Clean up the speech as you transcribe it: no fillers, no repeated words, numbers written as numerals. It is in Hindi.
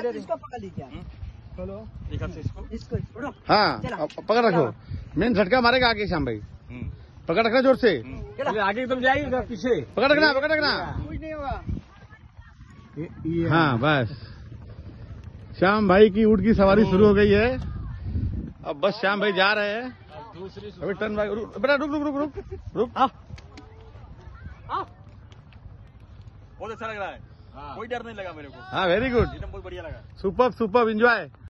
इसको पकड़ लीजिए। चलो इसको छोड़ो। हाँ पकड़ रखो, मेन झटका मारेगा आगे श्याम भाई, पकड़ रखना जोर से, आगे एकदम जाएगी पीछे, पकड़ रखना पकड़ रखना। कुछ नहीं होगा। हाँ बस श्याम भाई की ऊँट की सवारी शुरू हो गई है। अब बस श्याम भाई जा रहे हैं। अभी टर्न भाई बेटा रुक रुक रुक रुक रुक। बहुत अच्छा लग रहा है, कोई डर नहीं लगा मेरे को। हाँ वेरी गुड, एकदम बहुत बढ़िया लगा। Super super enjoy.